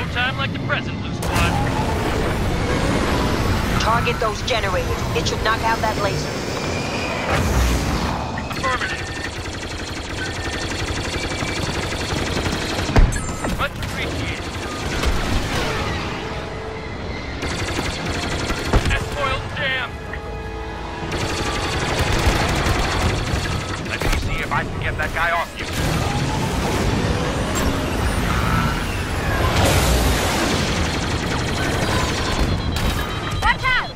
time like the present, Blue Squad. Target those generators. It should knock out that laser. Affirmative. Much appreciated. S-foil's jammed. Let me see if I can get that guy off you. Watch out!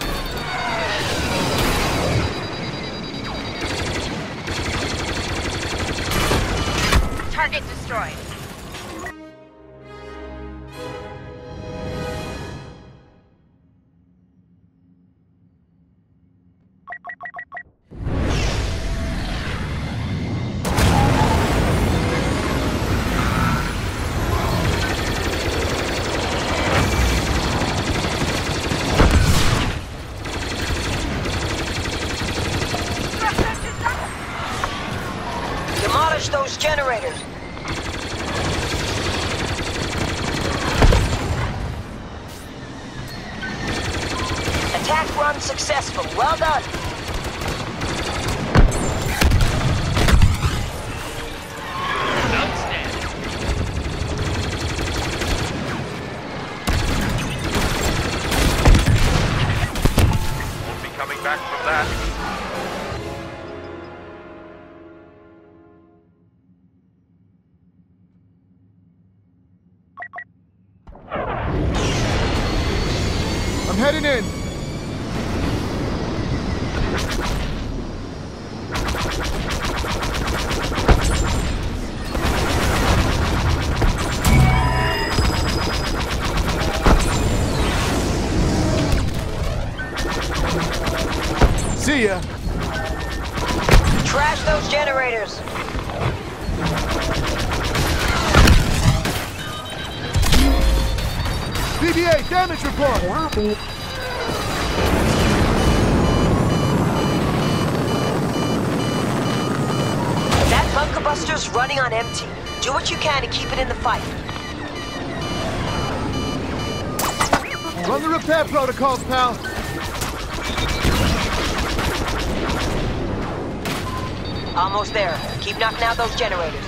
Target destroyed. Demolish those generators. Attack run successful. Well done. Outstanding. Won't be coming back from that. I'm heading in. See ya. Trash those generators. PBA, damage report. That bunker buster's running on empty. Do what you can to keep it in the fight. Run the repair protocols, pal. Almost there. Keep knocking out those generators.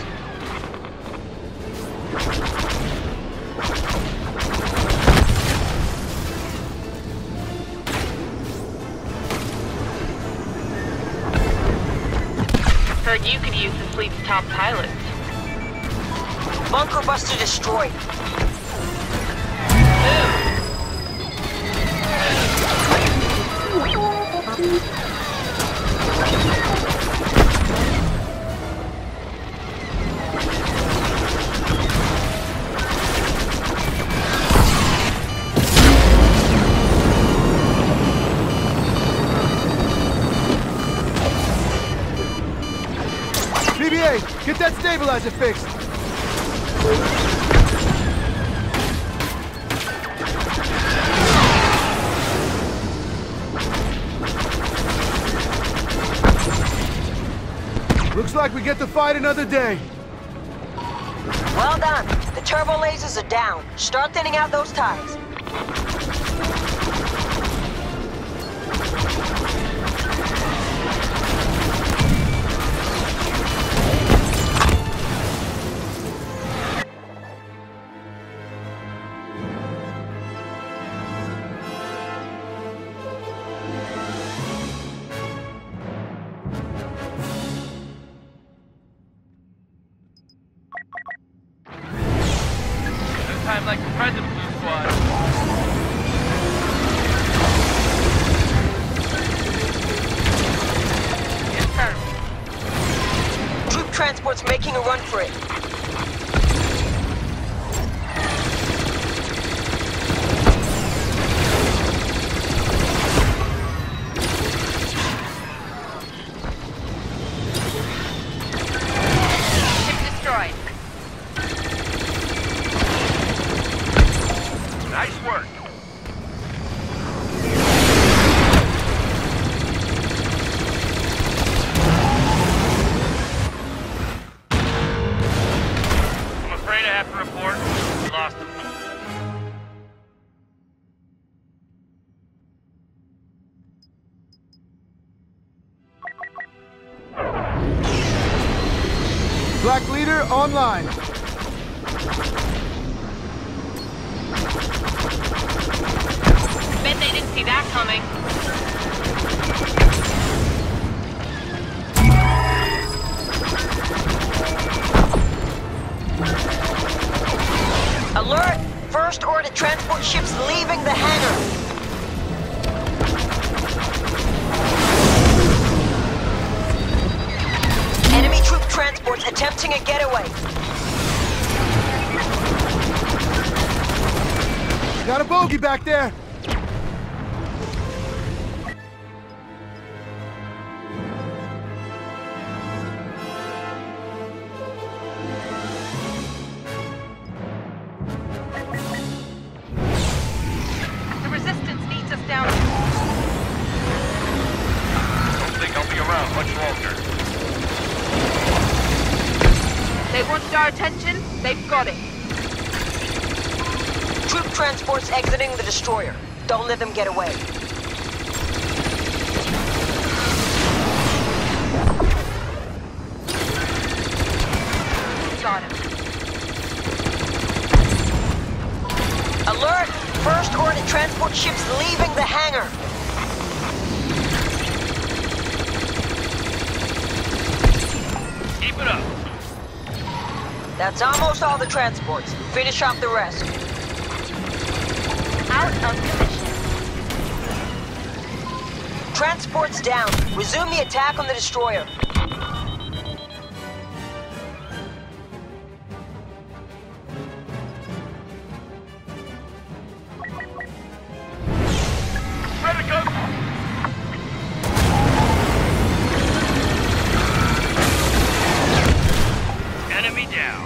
Heard you could use the fleet's top pilots. Bunker buster destroyed. PBA, get that stabilizer fixed. Looks like we get to fight another day. Well done. The turbo lasers are down. Start thinning out those ties. Time like the present, Blue Squad. Confirmed. Troop transport's making a run for it. Ship destroyed. Nice work. I'm afraid I have to report we lost them. online. Bet they didn't see that coming. Alert! First order transport ships leaving the hangar. Enemy troop transports attempting a getaway. Got a bogey back there. The resistance needs us down. Don't think I'll be around much longer. They wanted our attention, they've got it. Troop transports exiting the destroyer. Don't let them get away. Got him. Alert! First order transport ships leaving the hangar. Keep it up. That's almost all the transports. Finish off the rest. Out of commission. Transports down. Resume the attack on the destroyer. Ready to go! Enemy down.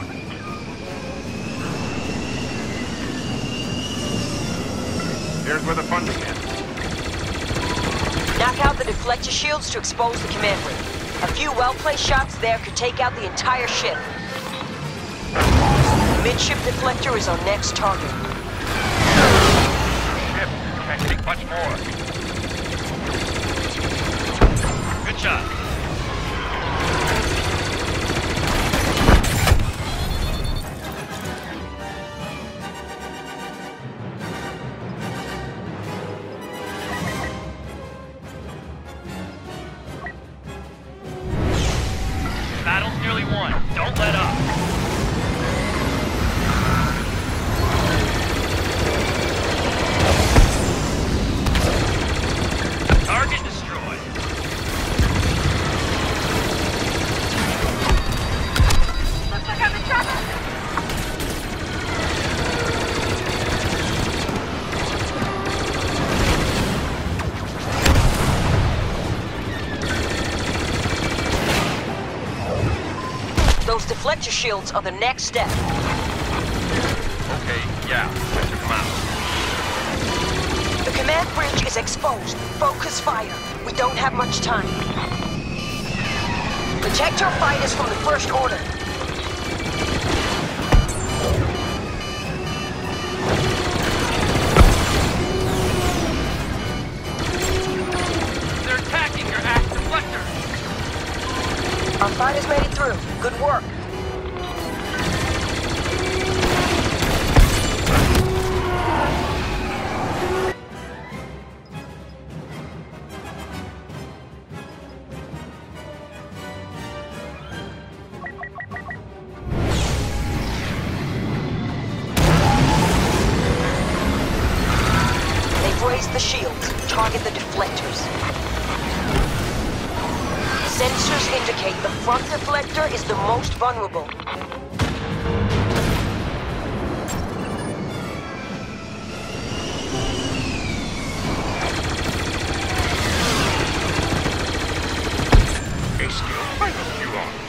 Here's where the fun begins. Knock out the deflector shields to expose the command ring. A few well-placed shots there could take out the entire ship. Midship deflector is our next target. Ship can't take much more. Good shot. Battle's nearly won. Don't let up. Target destroyed. Looks like I'm in trouble. Those deflector shields are the next step. Okay, yeah, I took him out. The command bridge is exposed. Focus fire. We don't have much time. Protect our fighters from the First Order. They're attacking your axe deflector. Our fighters made it through. Good work. They've raised the shields. Target the deflectors. Sensors indicate the front deflector is the most vulnerable. Hey, Skill, I know you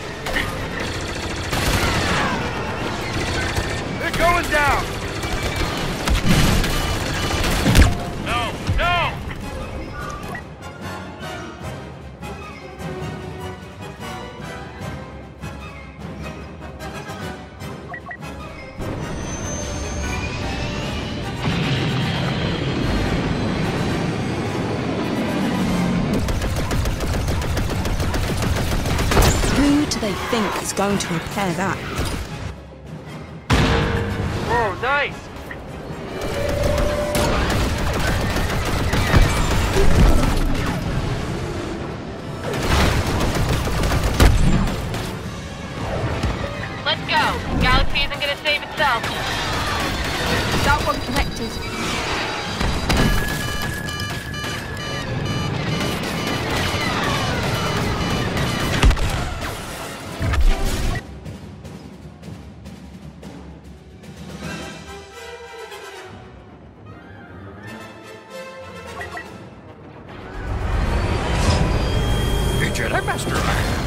on. They're going down. No, no! Who do they think is going to repair that? Oh, nice. Let's go. Galaxy isn't gonna save itself. That one connected. A Jedi Master I am.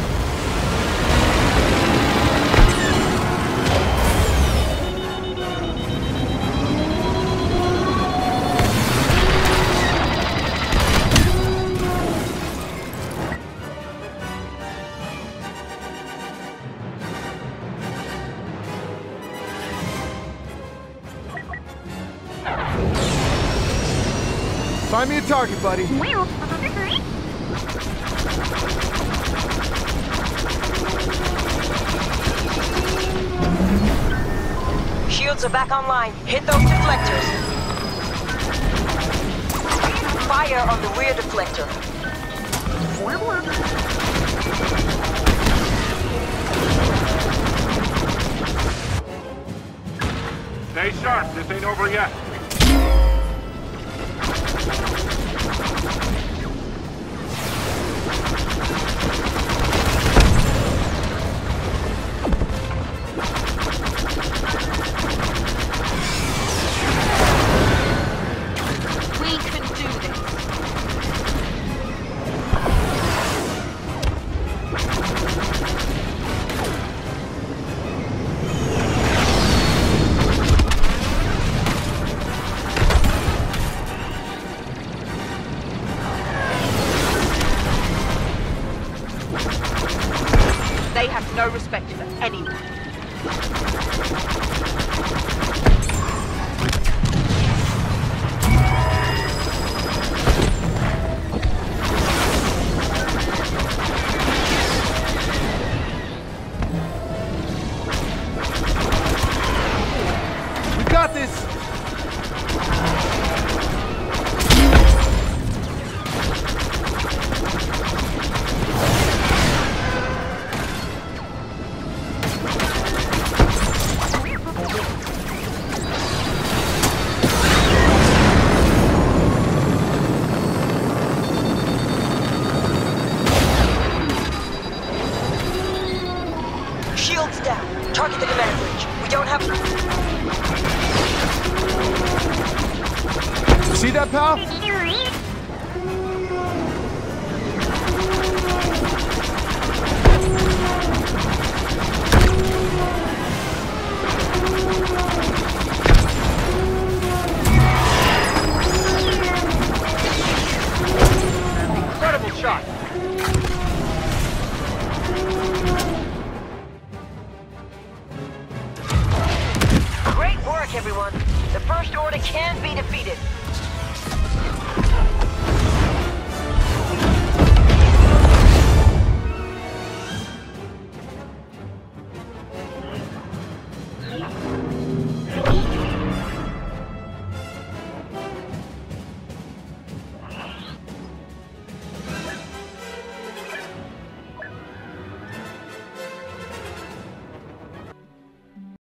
Find me a target, buddy. Shields are back online. Hit those deflectors. Fire on the rear deflector. Stay sharp, this ain't over yet. We can do this. They have no respect for anyone. We got this! Shields down. Target the command bridge. We don't have... See that, pal? Incredible shot. Great work, everyone. The First Order can be defeated.